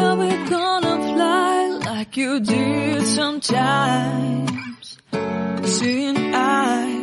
are we gonna fly like you did sometimes? Seeing eyes